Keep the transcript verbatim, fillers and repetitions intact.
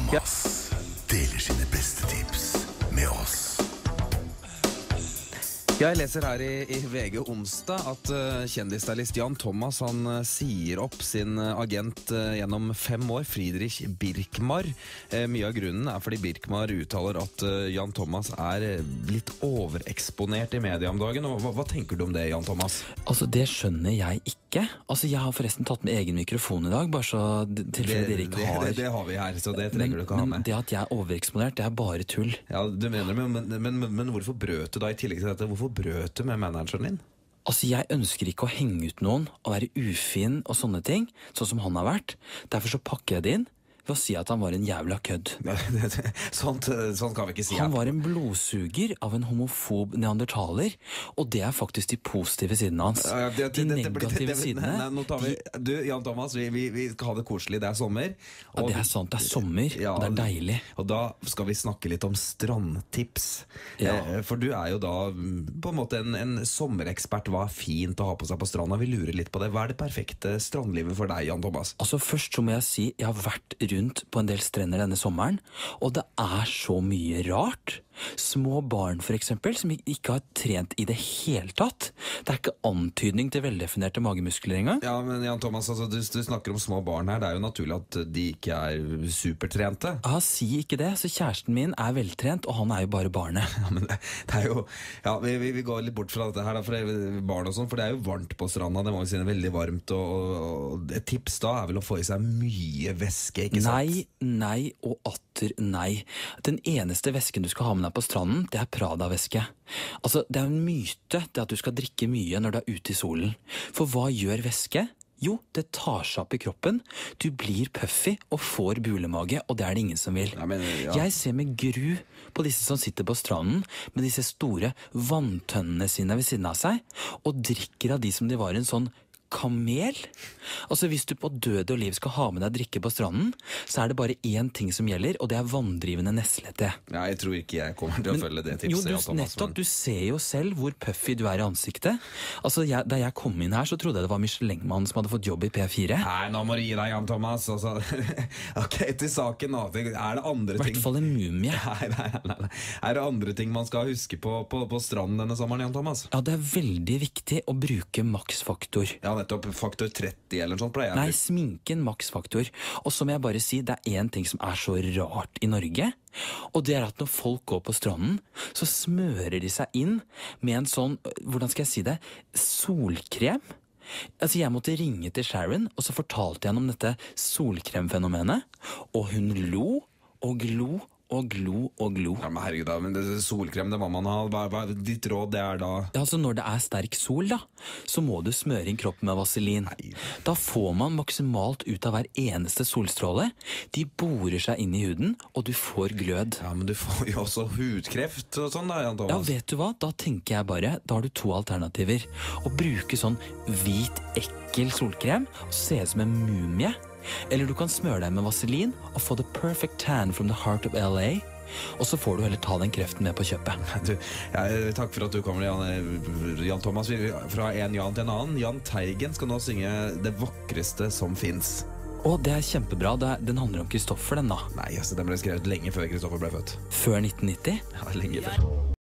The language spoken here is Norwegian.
Thomas deler sine beste tips med oss. Jeg leser her i, i V G onsdag at uh, kjendisstylist Jan Thomas han uh, sier opp sin uh, agent uh, gjennom fem år, Friedrich Birkmar. Uh, mye av grunnen er fordi Birkmar uttaler at uh, Jan Thomas er uh, litt overeksponert i media om dagen. Og hva, hva tenker du om det, Jan Thomas? Altså, det skjønner jeg ikke. Altså, jeg har forresten tatt med egen mikrofon i dag, bare så tilfelle dere ikke har... Det, det, det har vi her, så det trenger men, du ikke ha med. Men det at jeg er overeksponert, det er bare tull. Ja, du mener det, men, men, men, men hvorfor brøt du da i tillegg til dette? Hvorfor brøt du med manageren din? Altså, jeg ønsker ikke å henge ut noen og være ufin og sånne ting, sånn som han har vært. Derfor så pakker jeg det inn ved å si at han var en jævla kødd. Sånt, sånt kan vi ikke si. Han var en blodsuger av en homofob neandertaler, og det er faktisk de positive sidene hans. Ja, det, det, de det, det, negative det, det, sidene... Nei, nå tar vi, du, Jan Thomas, vi, vi, vi skal ha det koselig, det er sommer. Og, ja, det er sant, det er sommer, ja, og det er deilig. Og da skal vi snakke litt om strandtips. Ja. Eh, for du er jo da på en måte en, en sommerekspert. Hva er fint å ha på seg på stranda? Vi lurer litt på det. Hva er det perfekte strandlivet for deg, Jan Thomas? Altså, først så må jeg si, jeg har vært rundt på en del strender denne sommeren, og det er så mye rart. Små barn for eksempel, som ikke har trent i det hele tatt. Det er ikke antydning til veldefinerte magemuskler engang. Ja, men Jan Thomas, altså, du, du snakker om små barn her. Det er jo naturlig at de ikke er supertrente. Ja, si ikke det. Så kjæresten min er veltrent, og han er jo bare barnet. Ja, men det, det er jo... Ja, vi, vi, vi går litt bort fra dette her, da, for det er barn og sånn, for det er jo varmt på stranda, det må vi si, det er veldig varmt, og, og et tips da er vel å få i seg mye væske, ikke sant? Nei, nei og atter nei. Den eneste væsken du skal ha med deg på stranden, det er Prada-væske. Altså, det er en myte det at du skal drikke mye når du er ute i solen. For hva gjør væske? Jo, det tar seg opp i kroppen. Du blir puffy og får bulemage, og det er det ingen som vil. Ja, men, ja. Jeg ser med gru på disse som sitter på stranden med disse store vanntønnene sine ved siden av seg, og drikker av de som de var en sånn kamel. Altså, hvis du på død og liv skal ha med deg drikke på stranden, så er det bare én ting som gjelder, og det er vanndrivende neslete. Ja, jeg tror ikke jeg kommer til å Men, følge det tipset. jo, du, Jan Thomas, nettopp, men... du ser jo selv hvor puffy du er i ansiktet. Altså, jeg, da jeg kom inn her, så trodde jeg det var Michelin-mannen som hadde fått jobb i P fire. Nei, nå må du gi deg, Jan Thomas. Altså, ok, til saken nå. Er det andre I ting... hvert fall en mumie. Nei, nei, nei, nei. Er det andre ting man skal huske på på, på stranden denne sommeren, Jan Thomas? Ja, det er veldig viktig å bruke maksfaktor. Ja, nettopp faktor tretti eller noe sånt pleier jeg. Nei, sminken maksfaktor. Og så må jeg bare si, det er en ting som er så rart i Norge, og det er at når folk går på stranden, så smører de seg inn med en sånn, hvordan skal jeg si det, solkrem. Altså, jeg måtte ringe til Sharon, og så fortalte jeg henne om dette solkremfenomenet, og hun lo og glo og glo og glo. Ja, men herregud da, men det, solkrem, det må man ha. Hva, hva, ditt råd, det er da... Ja, altså når det er sterk sol da, så må du smøre inn kroppen med vaselin. Nei. Da får man maksimalt ut av hver eneste solstråle. De borer seg inn i huden, og du får glød. Ja, men du får jo også hudkreft og sånn da, Jan Thomas. Ja, vet du hva? Da tenker jeg bare, da har du to alternativer. Å bruke sånn hvit, ekkel solkrem, og se ut som en mumie. Eller du kan smøre deg med vaselin og få the perfect tan from the heart of L A. Og så får du heller ta den kreften med på kjøpet. Du, ja, takk for at du kommer, Jan, Jan Thomas. Fra en Jan til en annen. Jan Teigen skal nå synge Det vakreste som finnes. Å, det er kjempebra. Det er, den handler om Kristoffer, den da. Nei, altså, den ble skrevet lenge før Kristoffer ble født. Før nitten nitti? Ja, lenge før.